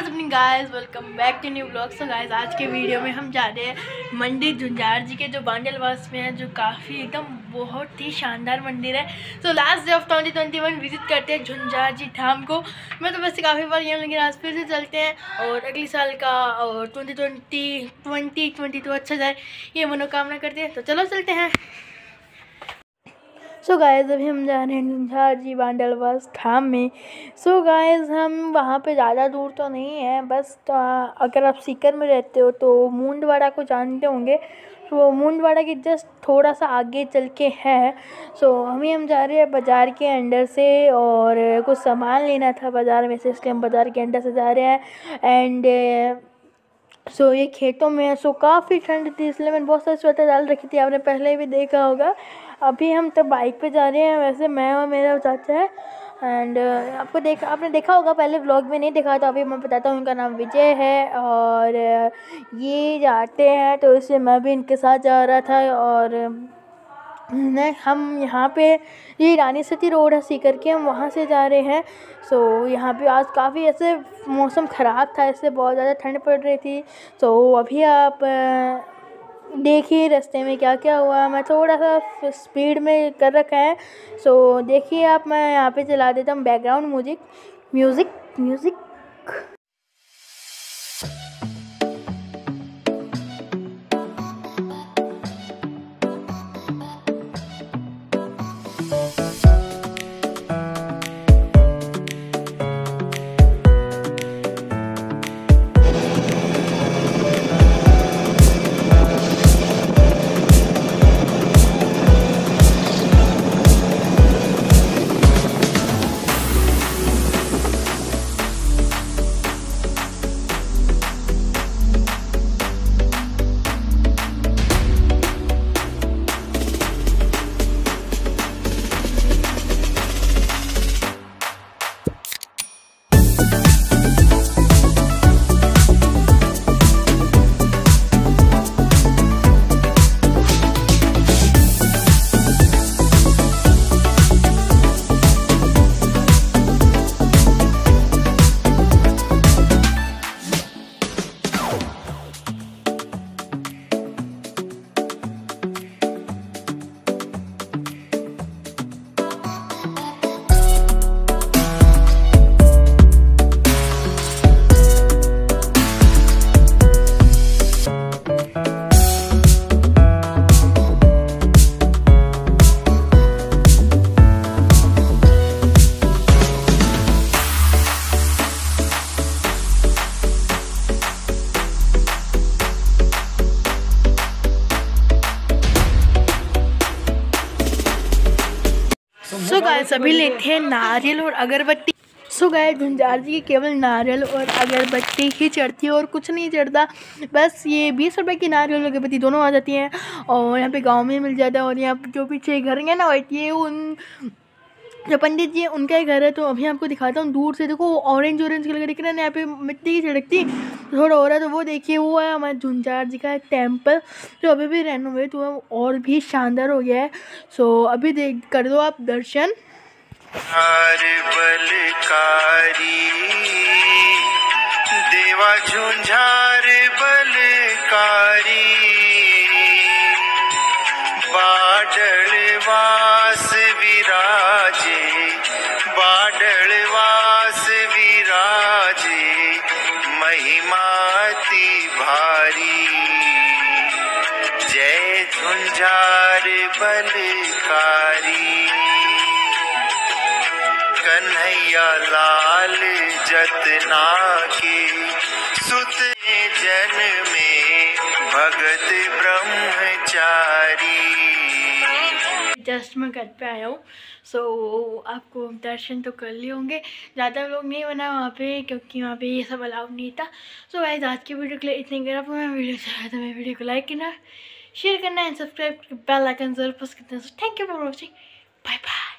What's अपनी guys, welcome back to new blog. So guys, आज के वीडियो में हम जा रहे हैं मंदिर झुंझार जी के जो बांडलवास में है, जो काफ़ी एकदम बहुत ही शानदार मंदिर है। So last day of 2021 visit करते हैं झुंझार जी धाम को। मैं तो वैसे काफ़ी बार यहाँ, लेकिन आज फिर से चलते हैं और अगले साल का और 2022 अच्छा जाए, ये मनोकामना करते हैं। तो चलो चलते हैं। सो गाइस, अभी हम जा रहे हैं झुंझार जी बांडलवास धाम में। सो गाइस, हम वहाँ पे ज़्यादा दूर तो नहीं है, बस तो अगर आप सीकर में रहते हो तो मुंडवाड़ा को जानते होंगे। तो मुंडवाड़ा के जस्ट थोड़ा सा आगे चल के है। सो हम जा रहे हैं बाज़ार के अंदर से, और कुछ सामान लेना था बाज़ार में से, इसलिए हम बाज़ार के अंदर से जा रहे हैं। एंड सो ये खेतों में है, सो काफ़ी ठंड थी, इसलिए मैंने बहुत सारी स्वेटर डाल रखी थी, आपने पहले भी देखा होगा। अभी हम तो बाइक पे जा रहे हैं, वैसे मैं और मेरा चाचा है। एंड आपने देखा होगा, पहले व्लॉग में नहीं देखा था, अभी मैं बताता हूँ। उनका नाम विजय है और ये जाते हैं, तो इसलिए मैं भी इनके साथ जा रहा था। और हम यहाँ पे, ये रानी सती रोड है सीकर के, हम वहाँ से जा रहे हैं। सो यहाँ पे आज काफ़ी ऐसे मौसम ख़राब था, इससे बहुत ज़्यादा ठंड पड़ रही थी। तो अभी आप देखिए रास्ते में क्या क्या हुआ। मैं थोड़ा सा स्पीड में कर रखा है, सो देखिए आप। मैं यहाँ पे चला देता हूँ बैकग्राउंड म्यूज़िक। सो गाइस, सभी लेते हैं नारियल और अगरबत्ती। सो गाइस, झुंझार जी की केवल नारियल और अगरबत्ती ही चढ़ती है और कुछ नहीं चढ़ता। बस ये 20 रुपए की नारियल और अगरबत्ती दोनों आ जाती हैं, और यहाँ पे गांव में मिल जाता है। और यहाँ पे जो पीछे घर है ना, ये उन जो पंडित जी उनका ही घर है। तो अभी आपको दिखाता हूँ दूर से, देखो ऑरेंज कलर का दिख रहा है ना, यहाँ पे मिट्टी की छिड़कती थोड़ा हो रहा है। तो वो देखिए, वो है हमारे झुंझार जी का टेम्पल, जो अभी भी रेनोवेट हुआ है और भी शानदार हो गया है। सो अभी देख कर दो आप दर्शन। बलकारी देवा झुंझार बलकारी, बाडलवास विराजे, बाडलवास विराजे, महिमाति भारी, जय झुंझार बलकारी। कन्हैया लाल जतना के सुत जन में भगत ब्रह्मचारी। जस्ट मैं घर पे आया हूँ। सो आपको दर्शन तो कर लिए होंगे, ज़्यादा लोग नहीं बना वहाँ पे, क्योंकि वहाँ पे ये सब अलाउड नहीं था। सो गाइस, आज की वीडियो के लिए इतनी। अगर आपको मैं वीडियो अच्छा लगा तो मेरे वीडियो को लाइक करना, शेयर करना एंड सब्सक्राइब, बेल आइकन जरूर प्रेस करना। So thank you for watching, bye bye.